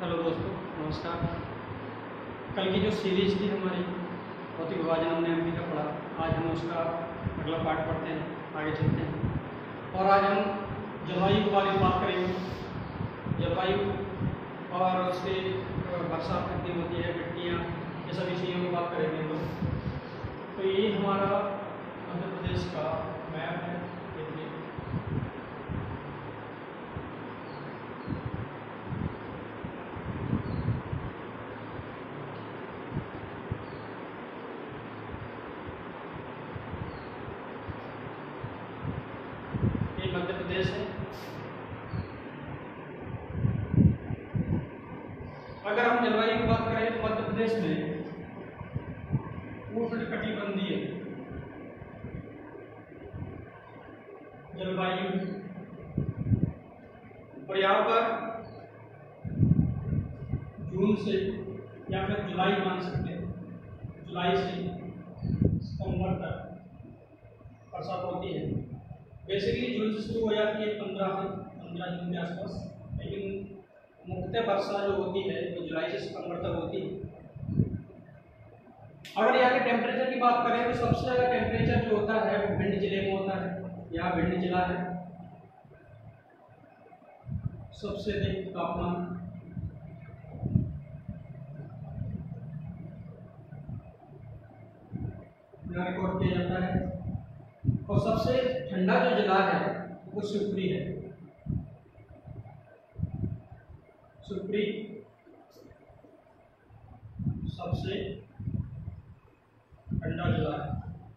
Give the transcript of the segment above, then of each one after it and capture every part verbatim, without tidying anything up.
Hello दोस्तों, नमस्कार। कल की जो सीरीज थी हमारी भौतिक विभाजन, हमने अभी तक पढ़ा। आज हम उसका अगला पार्ट पढ़ते हैं, आगे चलते हैं। और आज हम जलवायु के बारे में बात करेंगे। जलवायु और उसके बरसात कितनी होती है, मिट्टियाँ, ये सभी चीज़ों की बात करेंगे हम लोग। तो ये हमारा मध्य प्रदेश का मैप है। देखिए, ये मध्य प्रदेश है। अगर हम जलवायु की बात करें तो मध्य प्रदेश में उष्णकटिबंधीय जलवायु, और यहाँ पर जून से या फिर जुलाई मान सकते हैं, जुलाई से सितंबर तक बरसात होती है। बेसिकली जून से शुरू हो जाती है, पंद्रह से पंद्रह जून के आसपास, लेकिन मुख्यतः वर्षा जो होती है वो जुलाई से सितंबर तक होती है। अगर यहाँ के टेम्परेचर की बात करें तो सबसे ज़्यादा टेम्परेचर जो होता है वो भिंड जिले में होता है। यहाँ भिंड जिला है, सबसे अधिक तापमान। यहाँ रिकॉर्ड किया जाता है। और सबसे ठंडा जो जिला है वो शिवपुरी है। शिवपुरी सबसे ठंडा जिला है।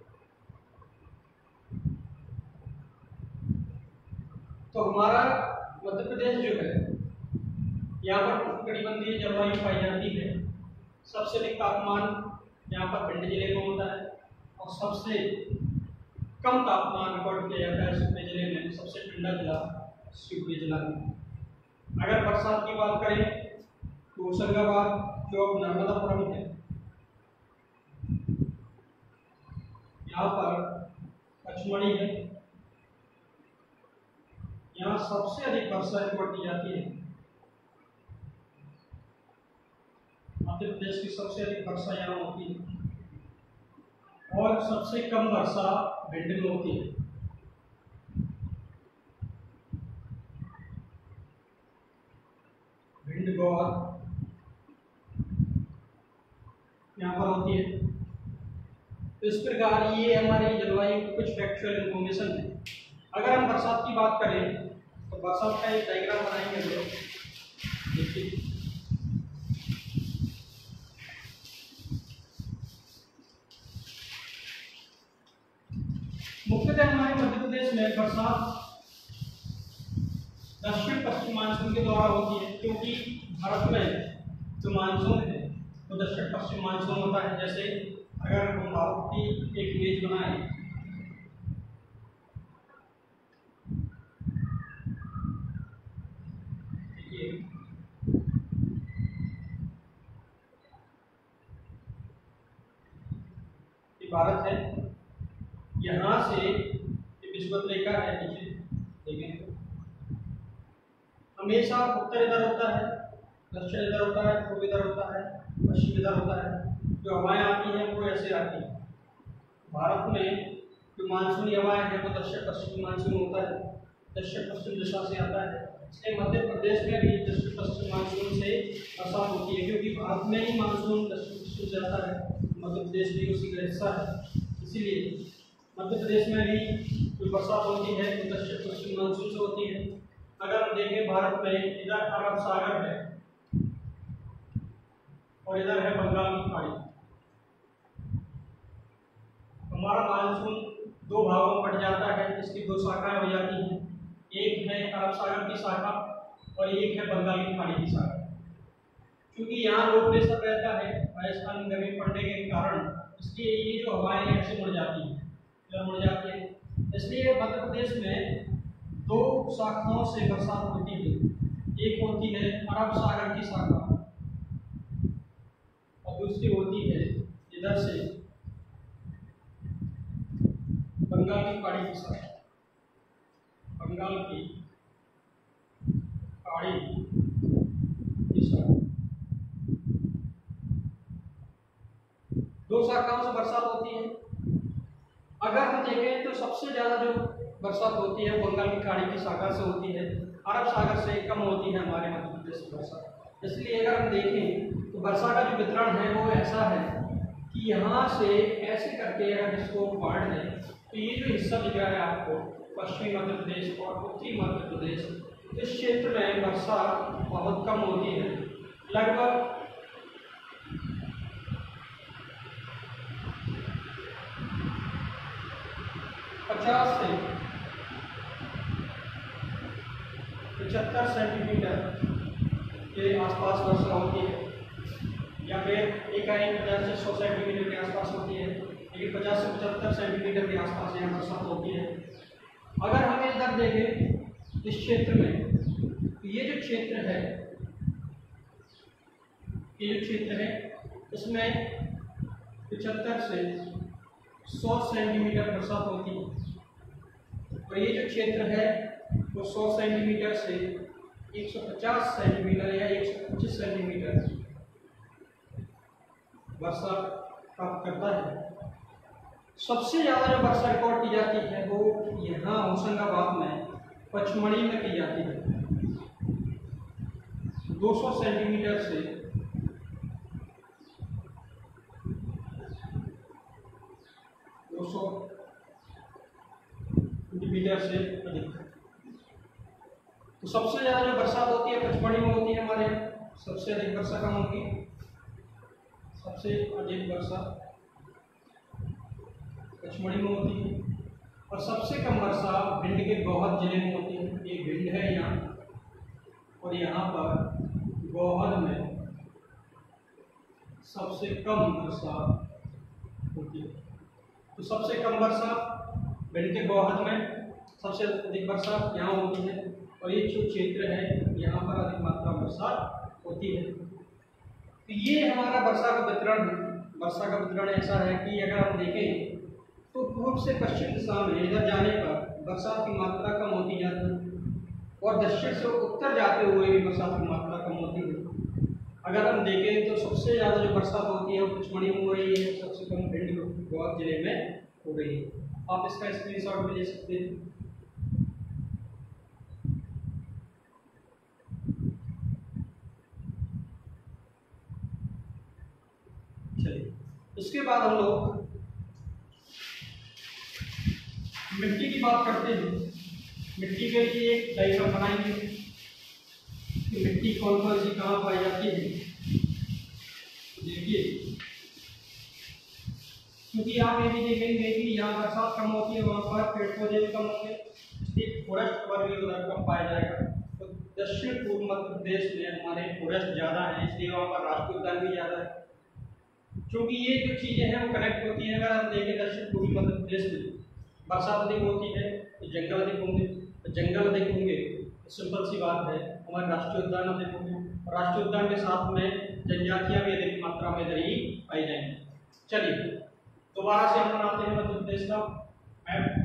तो हमारा मध्य प्रदेश जो है, यहाँ पर उष्णकटिबंधीय जलवायु पाई जाती है। सबसे अधिक तापमान यहाँ पर भिंड जिले में होता है और सबसे कम तापमान रिकॉर्ड किया जाता है शिवपुरी जिले में। सबसे ठंडा जिला शिवपुरी जिला है। अगर बरसात की बात करें तो होशंगाबाद जो अब नर्मदापुरम है, यहाँ पर पचमढ़ी है, यहाँ सबसे अधिक वर्षा रिकॉर्ड की जाती है। मध्य प्रदेश की सबसे अधिक वर्षा यहाँ होती है और सबसे कम वर्षा भिंड में होती है। भिंड गौर यहाँ पर होती है। तो इस प्रकार ये हमारी जलवायु की कुछ फैक्चुअल इंफॉर्मेशन है। अगर हम बरसात की बात करें तो बरसात का एक डायग्राम बनाएंगे हम लोग। देखिए, मुख्यतः हमारे मध्य प्रदेश में बरसात दक्षिण पश्चिम मानसून के द्वारा होती है, क्योंकि भारत में जो मानसून है वो तो दक्षिण पश्चिम मानसून होता है। जैसे अगर हम भारत की एक इमेज बनाएं, देखिए ये भारत है, यहाँ से ये विषुवत रेखा है नीचे, देखें हमेशा उत्तर इधर होता है, दक्षिण इधर होता है, पूर्व इधर होता है, पश्चिम इधर होता है। जो हवाएं आती हैं वो ऐसे आती हैं। भारत में जो मानसूनी हवाएं हैं वो दक्षिण पश्चिम मानसून होता है, दक्षिण पश्चिम दिशा से आता है। इसलिए मध्य प्रदेश में भी दक्षिण पश्चिम मानसून से बरसात होती है, क्योंकि भारत में ही मानसून दक्षिण पश्चिम से आता है, मध्य प्रदेश भी उसी का हिस्सा है। इसीलिए मध्य प्रदेश में भी जो बरसात होती है वो दक्षिण पश्चिम मानसून से होती है। अगर हम देखें भारत में, इधर अरब सागर है और इधर है बंगाल की खाड़ी। हमारा मानसून दो भागों में बढ़ जाता है, इसकी दो शाखाएं हो जाती हैं। एक है अरब सागर की शाखा और एक है बंगाल की खाड़ी की शाखा। क्योंकि यहाँ लो प्रेशर रहता है राजस्थान में गर्मी पड़ने के कारण, इसलिए ये जो हवाएं ऐसे मुड़ जाती हैं, मुड़ जाती है। इसलिए मध्य प्रदेश में दो शाखाओं से बरसात होती है। एक होती है अरब सागर की शाखा और दूसरी होती है इधर से बंगाल की खाड़ी की शाखा। बंगाल की खाड़ी की शाखा, जो इधर से दिशा। दो शाखाओं से बरसात होती है। अगर हम देखें तो सबसे ज़्यादा जो बरसात होती है बंगाल की खाड़ी की शाखा से होती है, अरब सागर से कम होती है हमारे मध्य प्रदेश की बरसात। इसलिए अगर हम देखें तो वर्षा का जो वितरण है वो ऐसा है कि यहाँ से ऐसे करके अगर इसको बांट दें तो ये जो हिस्सा दिख रहा है आपको पश्चिमी मध्य प्रदेश और उत्तरी मध्य प्रदेश, इस क्षेत्र में वर्षा बहुत कम होती है। लगभग पचास से पचहत्तर सेंटीमीटर के आसपास वर्षा होती है, या फिर एकाएक पचास से सौ सेंटीमीटर के आसपास होती है, लेकिन पचास से पचहत्तर सेंटीमीटर के आसपास यहाँ बरसात होती है। अगर हम इधर देखें इस क्षेत्र में, ये जो क्षेत्र है ये जो क्षेत्र है इसमें पचहत्तर से सौ सेंटीमीटर बरसात होती है, और ये जो क्षेत्र है वो सौ सेंटीमीटर से एक सौ पचास सेंटीमीटर या एक सौ पच्चीस सेंटीमीटर वर्षा प्राप्त करता है। सबसे ज़्यादा जो वर्षा रिकॉर्ड की जाती है वो यहाँ होशंगाबाद में पचमढ़ी में की जाती है, दो सौ सेंटीमीटर से दो सौ सेंटीमीटर से अधिक। तो सबसे ज़्यादा जो बरसात होती है पचमढ़ी में होती है हमारे, सबसे अधिक वर्षा कम होगी, सबसे अधिक वर्षा पचमढ़ी में होती है, और सबसे कम वर्षा भिंड के गोहद जिले में होती है। ये भिंड है यहाँ, और यहाँ पर गोहद में सबसे कम वर्षा होती है। तो सबसे कम वर्षा भिंड के गोहद में, सबसे अधिक वर्षा यहाँ होती है, और ये जो क्षेत्र है यहाँ पर अधिक मात्रा में वर्षा होती है। तो ये हमारा वर्षा का वितरण है। वर्षा का वितरण ऐसा है कि अगर हम देखें तो पूर्व से पश्चिम दिशा में इधर जाने पर बरसात की मात्रा कम होती जाती है, और दक्षिण से उत्तर जाते हुए भी बरसात की मात्रा कम होती है। अगर हम देखें तो सबसे ज़्यादा जो बरसात होती है वो पचमढ़ी में हो रही है, सबसे कम भिंड गोहद जिले में हो रही है। आप इसका स्क्रीनशॉट भी ले सकते हैं। चलिए, इसके बाद हम लोग मिट्टी की बात करते हैं। मिट्टी के लिए एक डायग्राम बनाएंगे कि मिट्टी कौन कौन सी कहाँ पाई जाती है। देखिए, क्योंकि आप ये भी देखेंगे कि यहाँ बरसात कम होती है, वहाँ पर पेड़ पौधे भी कम होंगे, इसलिए फॉरेस्ट कवर भी उधर कम पाया जाएगा। तो दक्षिण पूर्व मध्य प्रदेश में हमारे फॉरेस्ट ज़्यादा है, इसलिए वहाँ पर राष्ट्रीय उद्यान भी ज़्यादा है। क्योंकि ये जो चीज़ें हैं वो कनेक्ट होती हैं। अगर हम देखें दक्षिण पूर्वी मध्य प्रदेश में बरसात अधिक होती है तो जंगल अधिक होंगे, तो जंगल अधिक होंगे तो सिंपल सी बात है हमारे राष्ट्रीय उद्यान अधिक होंगे, और राष्ट्रीय उद्यान के साथ में जनजातियाँ भी अधिक मात्रा में इधर ही पाई जाएंगी। चलिए, दोबारा से हम बनाते हैं मध्य प्रदेश का मैप।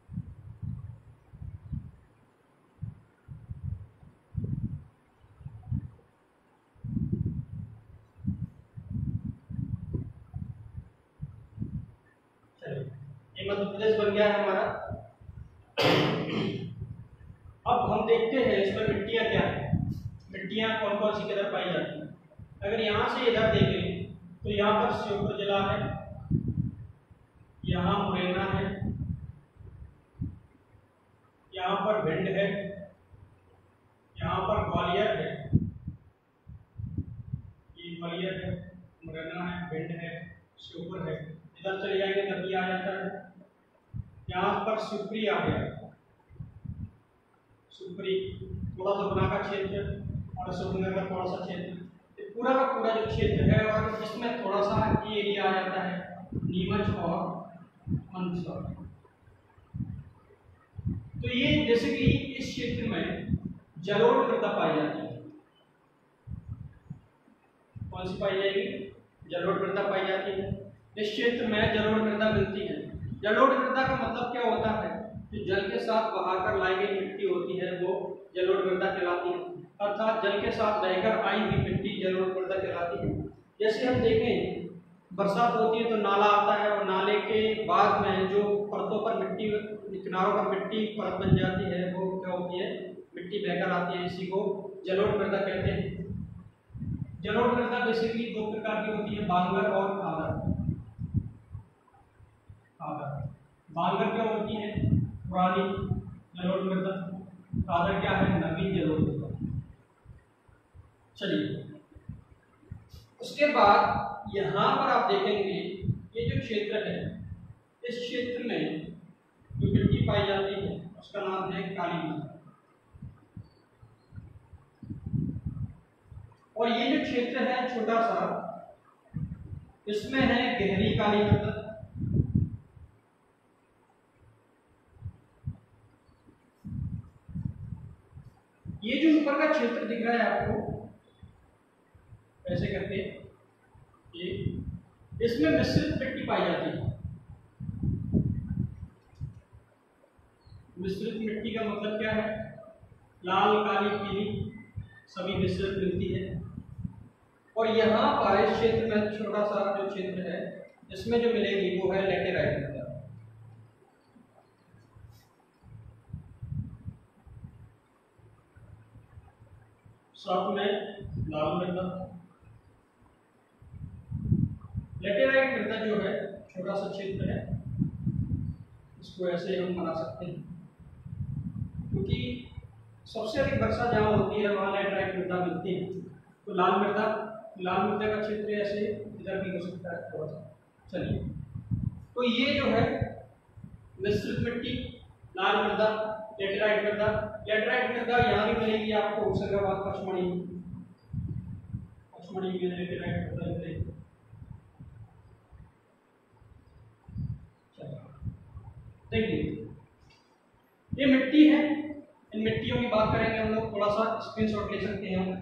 मध्य प्रदेश बन गया है हमारा। अब हम देखते हैं इसमें मिट्टियाँ क्या है, मिट्टियाँ कौन कौन सी किधर पाई जाती हैं। अगर यहाँ से इधर देखें तो यहाँ पर श्योपुर जिला है, यहाँ मुरैना है, यहाँ पर भिंड है, यहाँ पर ग्वालियर है, ये ग्वालियर है, मुरैना है, भिंड है, श्योपुर है। इधर चले जाएंगे तभी आ जाता है। यहाँ पर सुपरी आ गया, सुपरी थोड़ा सा बना का क्षेत्र और अशोकनगर का थोड़ा सा क्षेत्र, पूरा का पूरा जो क्षेत्र है, और इसमें थोड़ा सा एरिया आ जाता है नीमच और मंदसौर। तो ये जैसे कि इस क्षेत्र में जलोढ़ मृदा पाई जाती है। कौन सी पाई जाएगी? जलोढ़ मृदा पाई जाती है। इस क्षेत्र में जलोढ़ मृदा मिलती है। जलोढ़ मृदा का मतलब क्या होता है? जो जल के साथ बहाकर लाई गई मिट्टी होती है वो जलोढ़ मृदा कहलाती है। अर्थात जल के साथ बहकर आई हुई मिट्टी जलोढ़ मृदा कहलाती है। जैसे हम देखें बरसात होती है तो नाला आता है और नाले के बाद में जो परतों पर मिट्टी, किनारों पर मिट्टी परत बन जाती है वो क्या होती है, मिट्टी बहकर आती है, इसी को जलोढ़ मृदा कहते हैं। जलोढ़ मृदा बेसिकली दो प्रकार की होती है, बांगर और खादर। खादर बांगर क्या होती है, पुरानी जलोढ़ मृदा, खादर क्या है, नवीन जलोढ़ मृदा। चलिए उसके बाद यहाँ पर आप देखेंगे ये जो क्षेत्र है, इस क्षेत्र में जो मिट्टी पाई जाती है उसका नाम है काली मृदा। और ये जो क्षेत्र है छोटा सा, इसमें है गहरी काली मृदा। ये जो ऊपर का क्षेत्र दिख रहा है आपको ऐसे करके, ये इसमें मिश्रित मिट्टी पाई जाती है। मिश्रित मिट्टी का मतलब क्या है, लाल काली पीली सभी मिश्रित मिलती है। और यहाँ पर इस क्षेत्र में छोटा सा जो क्षेत्र है इसमें जो मिलेगी वो है लेटेराइट मृदा। साथ में लाल मृदा। लेटेराइट मृदा जो है छोटा सा क्षेत्र है, इसको ऐसे हम बना सकते हैं क्योंकि सबसे अधिक वर्षा जहाँ होती है वहाँ लेटेराइट मृदा मिलती है। तो लाल मृदा, लाल मृदा का क्षेत्र ऐसे इधर भी हो सकता है थोड़ा सा। चलिए तो ये जो है मिश्रित मिट्टी, लाल मृदा, लेटेराइट मृदा। लेटेराइट मृदा यहाँ भी मिलेगी आपको होशंगाबाद पचमढ़ी, पचमढ़ी में लेटेराइट मृदा मिलेगी। देखिए ये मिट्टी है, इन मिट्टियों की बात करेंगे हम लोग, थोड़ा सा स्क्रीनशॉट ले सकते हैं हम।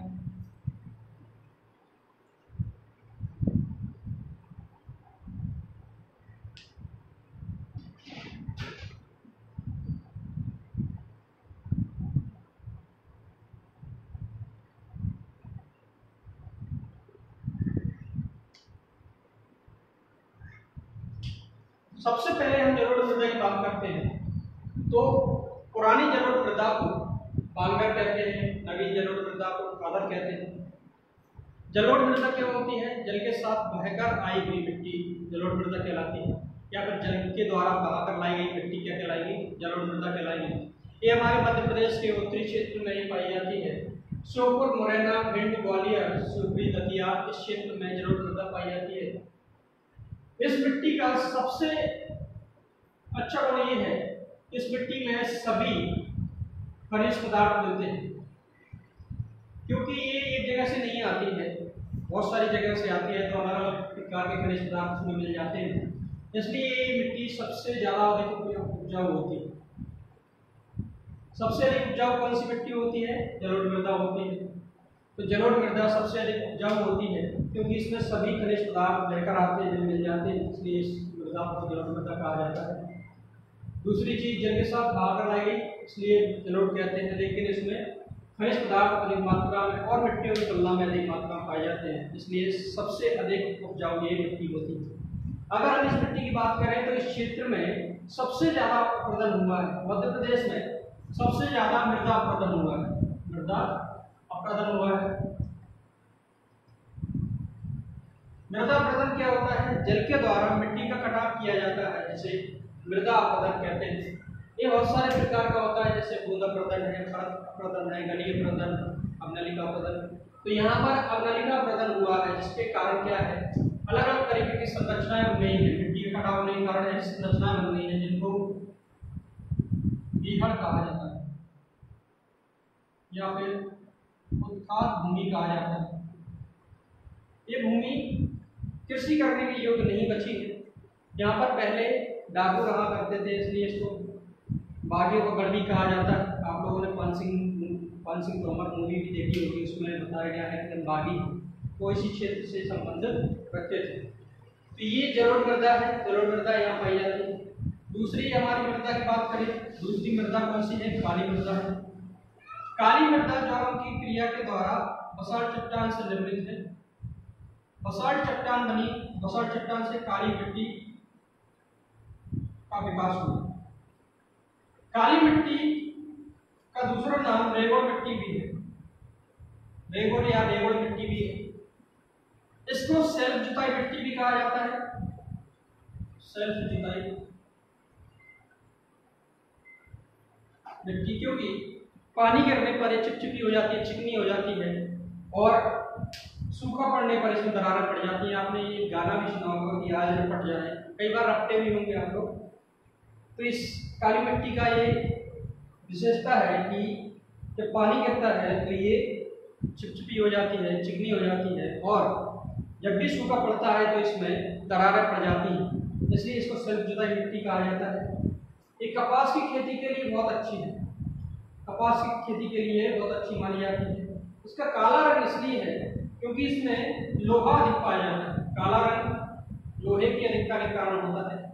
सबसे पहले हम जलोढ़ मृदा की बात करते हैं तो पुरानी जलोढ़ मृदा को बांगर कहते हैं, नवीन जलोढ़ मृदा को खादर कहते हैं। जलोढ़ मृदा क्या होती है, जल के साथ बहकर आई हुई मिट्टी जलोढ़ मृदा कहलाती है, या फिर जल के द्वारा बहाकर लाई गई मिट्टी क्या कहलाएगी, जलोढ़ मृदा कहलाएगी। ये हमारे मध्य प्रदेश के उत्तरी क्षेत्र में ये पाई जाती है। श्योपुर, मुरैना, भिंड, ग्वालियर, शिवपुरी, दतिया इस क्षेत्र में जलोढ़ मृदा पाई जाती है। इस मिट्टी का सबसे अच्छा गुण ये है, इस मिट्टी में सभी खनिज पदार्थ मिलते हैं क्योंकि ये एक जगह से नहीं आती है, बहुत सारी जगह से आती है, तो अलग अलग प्रकार के खनिज पदार्थ उसमें मिल जाते हैं। इसलिए ये मिट्टी सबसे ज़्यादा अधिक उपजाऊ होती है। सबसे अधिक उपजाऊ कौन सी मिट्टी होती है, जलोढ़ मृदा होती है। तो जलोढ़ मृदा सबसे अधिक उपजाऊ होती है क्योंकि इसमें सभी खनिज पदार्थ लेकर आते हैं, मिल जाते हैं, इसलिए इस मृदा को जलोढ़ मृदा कहा जाता है। दूसरी चीज, जल के साथ बहाकर लाई गई इसलिए जलोढ़ कहते हैं, लेकिन इसमें खनिज पदार्थ अधिक मात्रा में और मिट्टियों की तुलना में अधिक मात्रा में पाए जाते हैं, इसलिए सबसे अधिक उपजाऊ ये मिट्टी होती है। अगर हम इस मिट्टी की बात करें तो इस क्षेत्र में सबसे ज्यादा अप्रदन हुआ है, मध्य प्रदेश में सबसे ज्यादा मृदा अप्रदन हुआ है, मृदा अप्रदन हुआ है। मृदा अप्रदन क्या होता है, जल के द्वारा मिट्टी का कटाव किया जाता है, जैसे मृदा अप्रदन कहते हैं। ये बहुत सारे प्रकार का होता है, जैसे बूंद अप्रदन है, परत अप्रदन है, गली अप्रदन, अवनलिका अप्रदन। तो यहाँ पर अवनलिका अप्रदन हुआ है, जिसके कारण क्या है, अलग अलग तरीके की संरचनाएं बन गई है, मिट्टी के कटाव होने के कारण ऐसी संरचनाएं बन गई है जिनको बीहड़ कहा जाता है या फिर उत्खात भूमि कहा जाता है। ये भूमि कृषि करने के योग्य नहीं बची है। यहाँ पर पहले डाकू रहा करते थे, इसलिए इसको बागियों को गढ़ भी कहा जाता है। आप लोगों ने पान सिंह पान सिंह तोमर मूवी भी देखी होगी, उसमें बताया गया है कि बागी को इसी क्षेत्र से संबंधित रखते थे। तो ये जलोढ़ मृदा है, जलोढ़ मृदा यहाँ पाई जाती है। दूसरी हमारी मृदा की बात करें, दूसरी मृदा कौन सी है, काली मृदा है। काली मृदा ज्वालामुखी क्रिया के द्वारा बसाल्ट चट्टान से निर्मित है। बसाल्ट चट्टान बनी, बसाल्ट चट्टान से काली मिट्टी का विकास हुआ। काली मिट्टी का दूसरा नाम रेगोड़ मिट्टी भी है, रेगोड़ या रेगोड़ मिट्टी भी है। इसको सेल्फ जुताई मिट्टी भी कहा जाता है, सेल्फ जुताई मिट्टी, क्योंकि पानी गिरने पर ये चिपचिपी हो जाती है, चिकनी हो जाती है और सूखा पड़ने पर इसमें दरारें पड़ जाती हैं। आपने ये गाना भी सुना होगा कि आज पट जाए, कई बार रखते भी होंगे आप लोग। तो इस काली मिट्टी का ये विशेषता है कि जब पानी गिरता है तो ये चिपचिपी हो जाती है, चिकनी हो जाती है और जब भी सूखा पड़ता है तो इसमें दरारें पड़ जाती हैं, इसलिए इसको सेल्फ जुताई मिट्टी कहा जाता है। ये कपास की खेती के लिए बहुत अच्छी है, कपास की खेती के लिए बहुत अच्छी मानी जाती है। इसका काला रंग इसलिए है क्योंकि इसमें लोहा अधिक पाया जाता है, काला रंग लोहे की अधिकता के कारण होता है।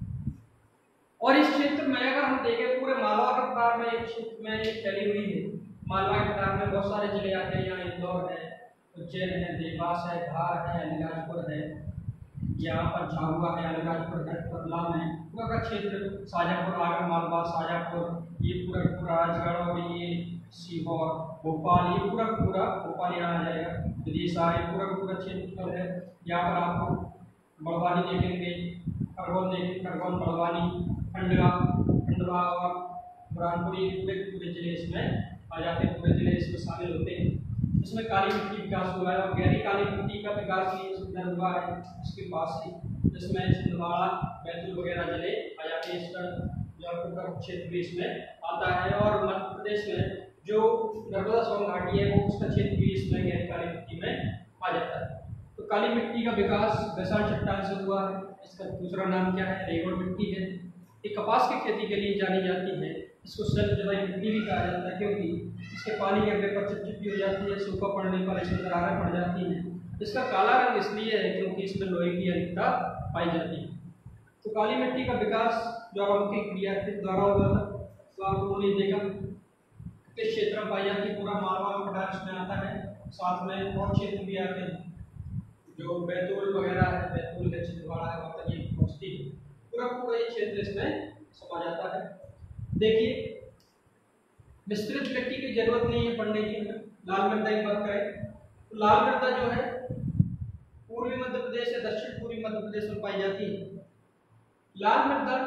और इस क्षेत्र में अगर हम देखें पूरे मालवा के पठार में एक क्षेत्र में ये फैली हुई है। मालवा के पठार में बहुत सारे जिले आते हैं, यहाँ इंदौर है, उज्जैन है, देवास है, धार है, अलीराजपुर है, यहाँ पर झाबुआ है, अलीराजपुर है, रतलाम है, पूरा का क्षेत्र, शाजापुर, आगर मालवा, शाजापुर, ये पूरा पूरा राजगढ़ और ये सीहोर, भोपाल, ये पूरा पूरा भोपाल यहाँ आ जाएगा, विदिशा, ये पूरा पूरा क्षेत्र है। यहाँ पर आपको बड़वानी देखेंगे, खरगोन देखेंगे, खरगोन, बड़वानी, खंडवा, खंडवा और बुरहानपुर, ये पूरे पूरे जिले इसमें आ जाते हैं, पूरे जिले इसमें शामिल होते हैं। इसमें काली मिट्टी विकास हुआ है और गहरी काली मिट्टी का विकास भी सुंदर हुआ है इसके पास ही, जिसमें छिंदवाड़ा, बैतूल वगैरह जिले आ जाते हैं। इसका जौनपुर का क्षेत्र भी इसमें आता है और मध्य प्रदेश में जो नर्मदा सोन घाटी है वो उसका क्षेत्र भी इसमें गहरी काली मिट्टी में आ जाता है। तो काली मिट्टी का विकास बसाल्ट चट्टान से हुआ है। इसका दूसरा नाम क्या है? रेगोड़ मिट्टी है। ये कपास की खेती के लिए जानी जाती है। इसको सेल्फ जुताई मिट्टी भी कहा जाता है क्योंकि इसके पानी गिरने पर चिपचिपी हो जाती है, सूखा पड़ने पर इसमें दरारें पड़ जाती हैं। इसका काला रंग इसलिए है क्योंकि इसमें लोहे की अधिकता पाई जाती है। तो काली मिट्टी का विकास ज्वालामुखी क्रिया के द्वारा हुआ था। तो आप लोगों ने देखा किस क्षेत्र में पाई जाती है, पूरा मालवा पठार इसमें आता है, साथ में और क्षेत्र भी आते हैं जो बैतूल वगैरह है, बैतूल है, छिंदवाड़ा है, वहाँ पर ये पहुँचती है, पूरा पूरा ये क्षेत्र इसमें समा जाता है। देखिए विस्तृत मिट्टी की जरूरत नहीं है पढ़ने की। लाल मृदा की बात करें तो लाल मृदा जो है पूर्वी मध्य प्रदेश या दक्षिण पूर्वी मध्य प्रदेश में पाई जाती है। लाल मृदा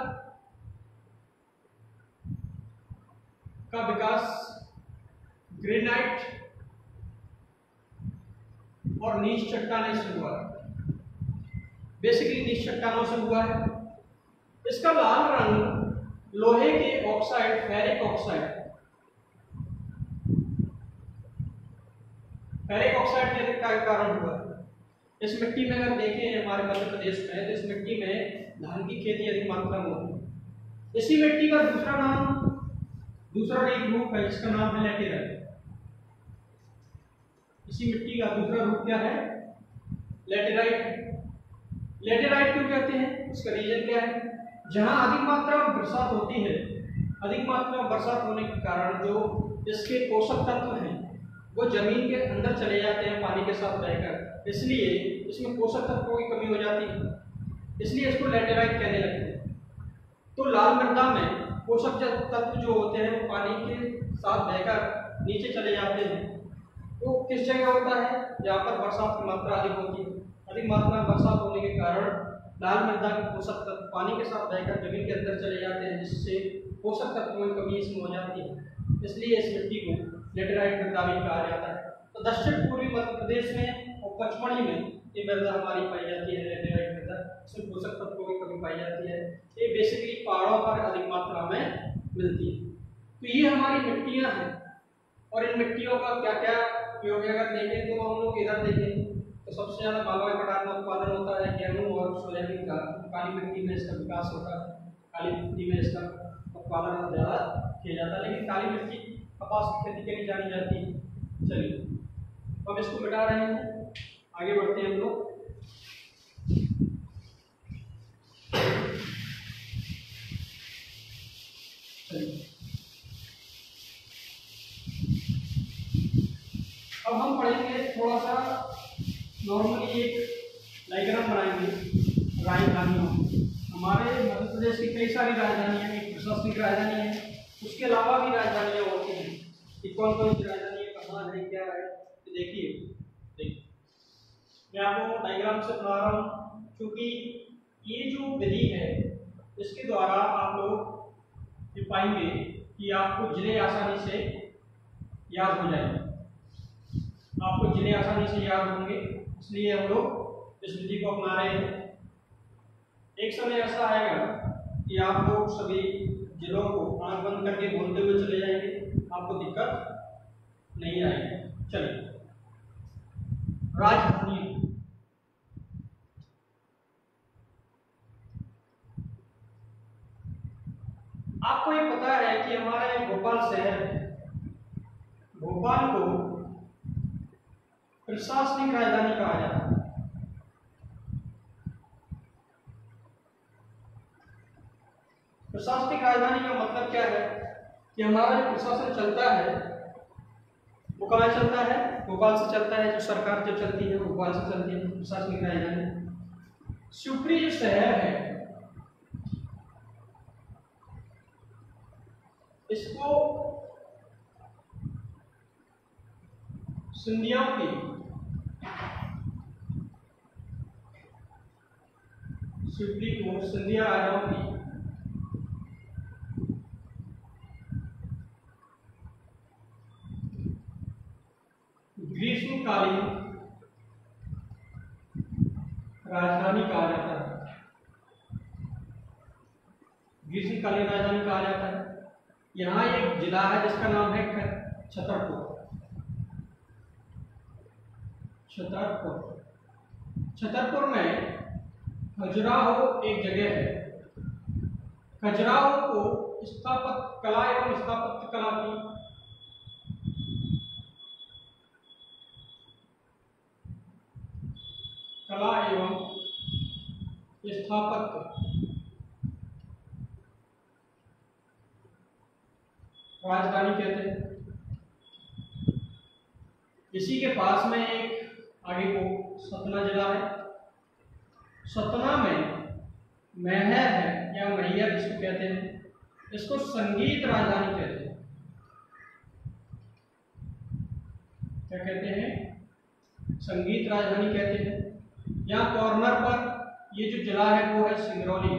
का विकास ग्रेनाइट और नीच चट्टानों से हुआ है, बेसिकली नीच चट्टानों से हुआ है। इसका लाल रंग लोहे के oxide, ferric oxide ferric oxide की अधिकता के कारण हुआ है। इस मिट्टी में अगर देखें हमारे मध्य प्रदेश में तो इस मिट्टी में धान की खेती अधिक मात्रा में होती है। इसी मिट्टी का दूसरा नाम, दूसरा एक रूप है जिसका नाम है लैटेराइट। इसी मिट्टी का दूसरा रूप क्या है? लैटेराइट। लैटेराइट क्यों कहते हैं? उसका रीजन क्या है? जहां अधिक मात्रा में बरसात होती है, अधिक मात्रा में बरसात होने के कारण जो इसके पोषक तत्व हैं वो जमीन के अंदर चले जाते हैं पानी के साथ बहकर, इसलिए इसमें पोषक तत्वों की कमी हो जाती है, इसलिए इसको लैटेराइट कहने लगते हैं। तो लाल मृदा में पोषक तत्व जो होते हैं वो पानी के साथ बहकर नीचे चले जाते हैं। तो किस जगह होता है? जहाँ पर बरसात की मात्रा अधिक होती है। अधिक मात्रा में बरसात होने के कारण लाल मृदा के पोषक तत्व पानी के साथ बहकर जमीन के अंदर चले जाते हैं, जिससे पोषक तत्वों की कमी इसमें हो जाती है, इसलिए इस मिट्टी को लैटेराइट मृदा भी कहा जाता है। तो दक्षिण पूर्वी मध्य प्रदेश में और पचमढ़ी में ये मृदा हमारी पाई जाती है, लैटेराइट मृदा, इसमें पोषक तत्वों की कमी पाई जाती है। ये बेसिकली पहाड़ों पर अधिक मात्रा में मिलती है। तो ये हमारी मिट्टियाँ हैं और इन मिट्टियों का क्या क्या उपयोग है अगर देखें तो हम लोग इधर देखें तो सबसे ज़्यादा मालवा पठार में उत्पादन होता है गेहूँ और सोयाबीन का। काली मिट्टी में इसका विकास होता है, काली मिट्टी में इसका उत्पादन ज़्यादा किया जाता है, लेकिन काली मिट्टी कपास की खेती के लिए जानी जाती है। चलिए हम इसको मिटा रहे हैं, आगे बढ़ते हैं हम लोग। चलिए अब हम पढ़ेंगे थोड़ा सा नॉर्मली एक डायग्राम बनाएंगे राजधानियों। हमारे मध्य प्रदेश की कई सारी राजधानियाँ, एक प्रशासनिक राजधानी है, उसके अलावा भी राजधानियाँ होती हैं कि कौन कौन सी राजधानियाँ कहाँ है, क्या है। तो देखिए देखिए मैं आपको डायग्राम से बता रहा हूँ, क्योंकि ये जो विधि है इसके द्वारा आप लोग ये पाएंगे कि आपको जिले आसानी से याद हो जाएंगे, आपको जिले आसानी से याद होंगे, इसलिए हम लोग इस विधि को अपना रहे हैं। एक समय ऐसा आएगा कि आप लोग सभी जिलों को आंख बंद करके बोलते हुए चले जाएंगे, आपको दिक्कत नहीं आएगी। चलिए, राजधानी। आपको ये पता है कि हमारा एक भोपाल शहर है, भोपाल को प्रशासनिक राजधानी कहा जाता है। प्रशासनिक राजधानी का मतलब क्या है कि हमारा जो प्रशासन चलता है वो कहाँ चलता है, भोपाल से चलता है। जो सरकार जो चलती है भोपाल से चलती है, प्रशासनिक राजधानी। शिवपुरी जो शहर है इसको सिंधियाओं की शिवपुरी को सिंधिया राजाओं की ग्रीष्मकालीन राजधानी कहा जाता है। ग्रीष्मकालीन राजधानी कहा जाता है। यहाँ एक जिला है जिसका नाम है छतरपुर। छतरपुर छतरपुर में खजुराहो एक जगह है। खजुराहो को स्थापत्य कला एवं स्थापत्य कला की कला एवं स्थापत्य राजधानी कहते हैं। इसी के पास में एक आगे को सतना जिला है। सतना में महर है या मैहर जिसको कहते हैं, इसको संगीत राजधानी कहते हैं। क्या कहते हैं? संगीत राजधानी कहते हैं। यहाँ कॉर्नर पर ये जो जिला है वो है सिंगरौली,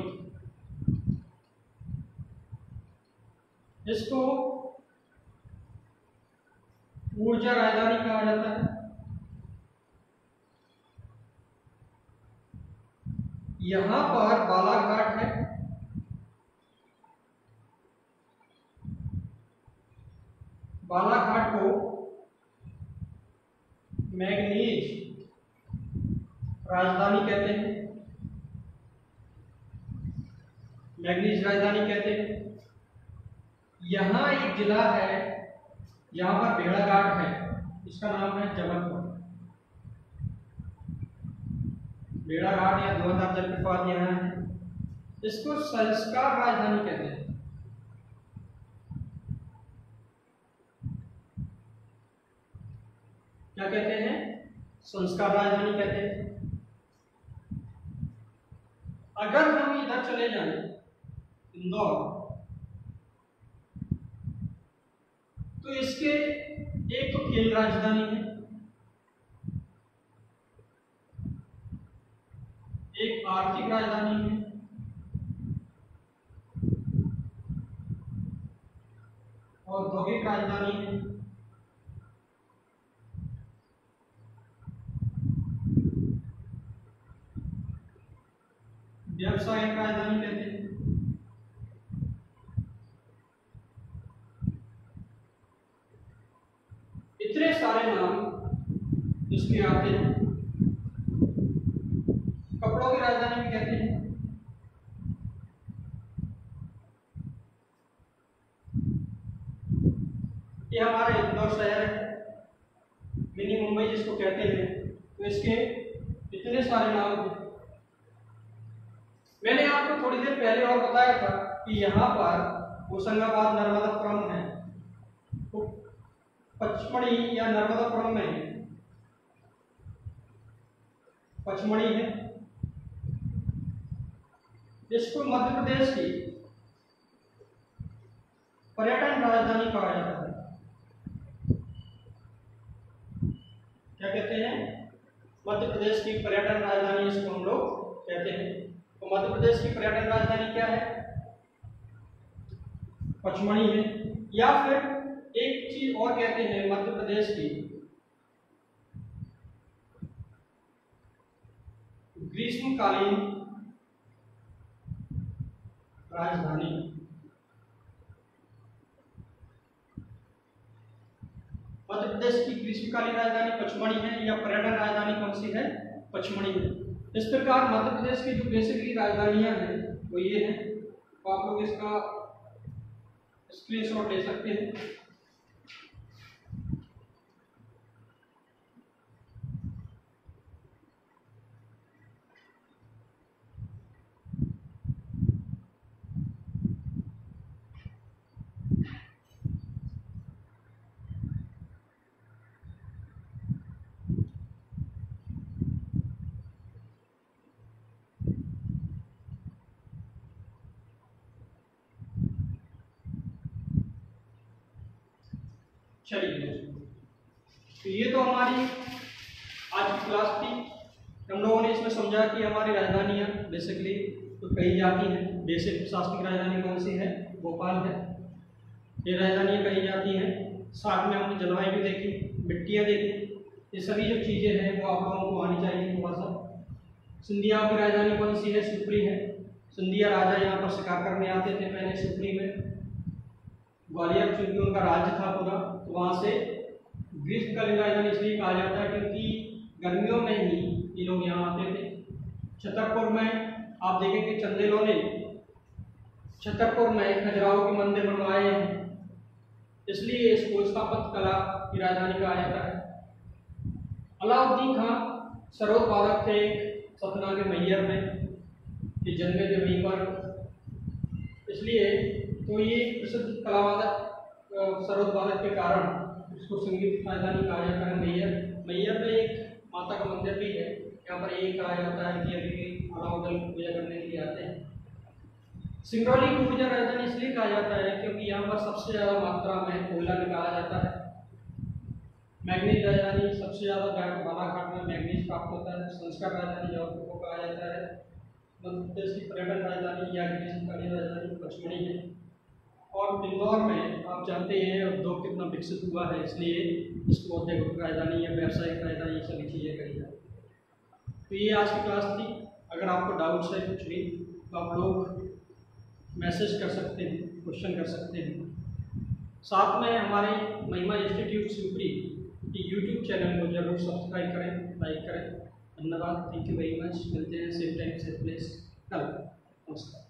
इसको ऊर्जा राजधानी कहा जाता है। यहाँ पर बालाघाट है, बालाघाट को मैग्नीज राजधानी कहते हैं। मैग्नीज राजधानी कहते हैं। यहाँ एक जिला है, यहाँ पर भेड़ाघाट है, इसका नाम है जबलपुर। भेड़ाघाट या धुआंधार जलप्रपात यहाँ है, इसको संस्कार राजधानी कहते हैं। क्या कहते हैं? संस्कार राजधानी कहते हैं। अगर हम इधर चले जाएं इंदौर, तो इसके एक तो खेल राजधानी है, एक आर्थिक राजधानी है, औद्योगिक राजधानी है, व्यावसायिक राजधानी कहते हैं। इतने सारे नाम इसके आते हैं। कपड़ों की राजधानी भी कहते हैं। ये हमारा इंदौर शहर है, मिनी मुंबई जिसको कहते हैं, तो इसके इतने सारे नाम हैं। मैंने आपको थोड़ी देर पहले और बताया था कि यहाँ पर होशंगाबाद नर्मदापुरम है, तो पचमढ़ी या नर्मदापुरम में पचमढ़ी है, इसको मध्य प्रदेश की पर्यटन राजधानी कहा जाता है। क्या कहते हैं? मध्य प्रदेश की पर्यटन राजधानी इसको हम लोग कहते हैं। तो मध्य प्रदेश की पर्यटन राजधानी क्या है? पचमढ़ी है। या फिर एक चीज और कहते हैं, मध्य प्रदेश की ग्रीष्मकालीन राजधानी। मध्य प्रदेश की ग्रीष्मकालीन राजधानी पचमढ़ी है या पर्यटन राजधानी कौन सी है? पचमढ़ी है। इस प्रकार मध्य प्रदेश की जो बेसिकली राजधानियां हैं वो ये हैं। तो आप लोग इसका स्क्रीनशॉट ले सकते हैं। चलिए, तो ये तो हमारी आज की क्लास थी। हम लोगों ने इसमें समझा कि हमारी राजधानियाँ बेसिकली तो कही जाती हैं। बेसिक प्रशासनिक राजधानी कौन सी है? भोपाल है। ये राजधानियाँ कही जाती हैं। साथ में हमने जलवायु भी देखी, मिट्टियाँ देखी। ये सभी जो चीज़ें हैं वो आप लोगों को आनी चाहिए थोड़ा सा। सिंधिया की राजधानी कौन सी है? शिवपुरी है। सिंधिया राजा यहाँ पर शिकार करने आते थे पहले शिवपुरी में। ग्वालियर चूंकि उनका राज्य था पूरा, तो वहाँ से ग्रीष्मकालीन राजधानी इसलिए कहा जाता है क्योंकि गर्मियों में ही ये लोग यहाँ आते थे। छतरपुर में आप देखेंगे चंदेलों ने छतरपुर में खजुराहो के मंदिर बनवाए हैं, इसलिए इसको स्थापत्य कला की राजधानी कहा जाता है। अलाउद्दीन खान सरोद बालक थे सतना के मैयर में, ये जन्मे थे वहीं पर, इसलिए तो ये प्रसिद्ध कलावादक सरोद बालक के कारण इसको संगीत राजधानी कहा जाता है। मैयर मैयर में एक माता का मंदिर भी है। यहाँ पर ये कहा जाता है कि अभी भी अलाउद्दीन पूजा करने के लिए आते हैं। सिंगरौली को पूजा राजधानी इसलिए कहा जाता है क्योंकि यहाँ पर सबसे ज़्यादा मात्रा में कोयला निकाला जाता है। मैग्नीज राजधानी सबसे ज़्यादा बालाघाट में मैग्नीज प्राप्त होता है। संस्कार राजधानी जौनपुर को कहा जाता है। मध्य प्रदेश की पर्यटन राजधानी या ग्रीष्मकालीन राजधानी पचमढ़ी है। और इंदौर में आप जानते हैं उद्योग कितना विकसित हुआ है, इसलिए इसको औद्योगिक राजधानी या व्यावसायिक राजधानी ये सभी चीज़ें कही जाती हैं। तो ये आज की क्लास थी। अगर आपको डाउट्स है कुछ भी तो आप लोग मैसेज कर सकते हैं, क्वेश्चन कर सकते हैं। साथ में हमारे महिमा इंस्टीट्यूट शिवपुरी की यूट्यूब चैनल को जरूर सब्सक्राइब करें, लाइक करें। धन्यवाद, थैंक यू वेरी मच। मिलते हैं सेम टाइम सेम प्लेस कल। नमस्कार।